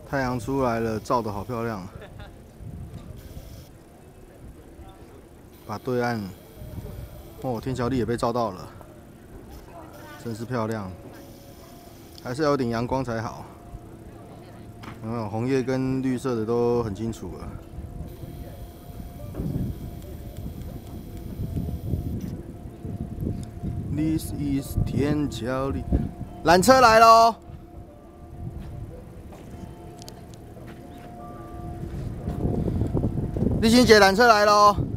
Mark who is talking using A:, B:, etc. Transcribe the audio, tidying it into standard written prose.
A: 太阳出来了，照得好漂亮。把对岸，哦，天桥立也被照到了，真是漂亮。还是要有点阳光才好。有没有红叶跟绿色的都很清楚了。This is 天桥立，缆车来喽！立新姐，缆车来喽！